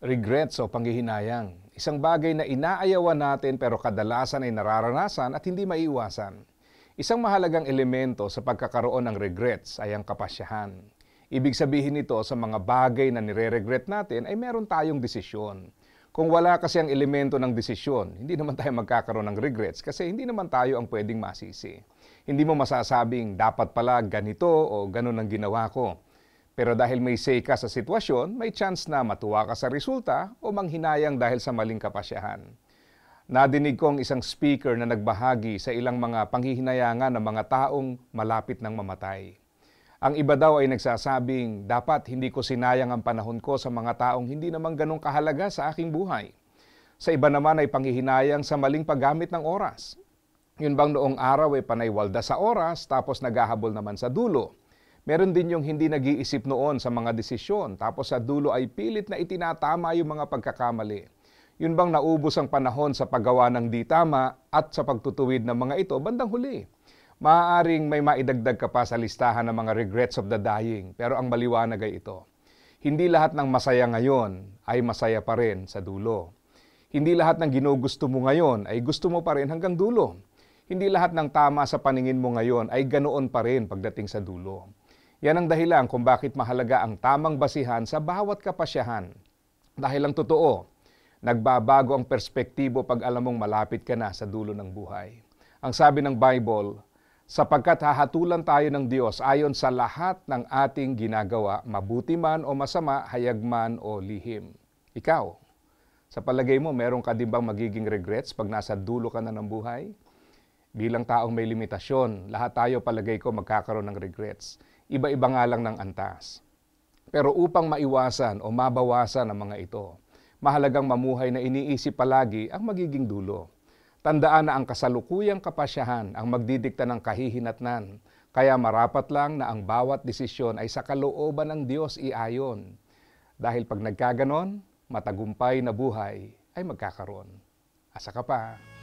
Regrets o panghihinayang. Isang bagay na inaayawan natin pero kadalasan ay nararanasan at hindi maiiwasan. Isang mahalagang elemento sa pagkakaroon ng regrets ay ang kapasyahan. Ibig sabihin nito sa mga bagay na nire-regret natin ay meron tayong desisyon. Kung wala kasi ang elemento ng desisyon, hindi naman tayo magkakaroon ng regrets kasi hindi naman tayo ang pwedeng masisi. Hindi mo masasabing dapat pala ganito o ganun ang ginawa ko. Pero dahil may say ka sa sitwasyon, may chance na matuwa ka sa resulta o manghinayang dahil sa maling kapasyahan. Nadinig ko ang isang speaker na nagbahagi sa ilang mga panghihinayangan ng mga taong malapit ng mamatay. Ang iba daw ay nagsasabing, dapat hindi ko sinayang ang panahon ko sa mga taong hindi naman ganong kahalaga sa aking buhay. Sa iba naman ay panghihinayang sa maling paggamit ng oras. Yun bang noong araw ay panay-walda sa oras tapos naghahabol naman sa dulo. Meron din yung hindi nag-iisip noon sa mga desisyon tapos sa dulo ay pilit na itinatama yung mga pagkakamali. Yun bang naubos ang panahon sa paggawa ng di tama at sa pagtutuwid ng mga ito bandang huli. Maaaring may maidagdag ka pa sa listahan ng mga regrets of the dying, pero ang maliwanag ay ito. Hindi lahat ng masaya ngayon ay masaya pa rin sa dulo. Hindi lahat ng ginugusto mo ngayon ay gusto mo pa rin hanggang dulo. Hindi lahat ng tama sa paningin mo ngayon ay ganoon pa rin pagdating sa dulo. Yan ang dahilan kung bakit mahalaga ang tamang basihan sa bawat kapasyahan. Dahil ang totoo, nagbabago ang perspektibo pag alam mong malapit ka na sa dulo ng buhay. Ang sabi ng Bible, sapagkat hahatulan tayo ng Diyos ayon sa lahat ng ating ginagawa, mabuti man o masama, hayag man o lihim. Ikaw, sa palagay mo, meron ka din bang magiging regrets pag nasa dulo ka na ng buhay? Bilang taong may limitasyon, lahat tayo palagay ko magkakaroon ng regrets. Iba-iba nga lang ng antas. Pero upang maiwasan o mabawasan ang mga ito, mahalagang mamuhay na iniisip palagi ang magiging dulo. Tandaan na ang kasalukuyang kapasyahan ang magdidikta ng kahihinatnan, kaya marapat lang na ang bawat desisyon ay sa kalooban ng Diyos iayon. Dahil pag nagkaganon, matagumpay na buhay ay magkakaroon. Asa ka pa?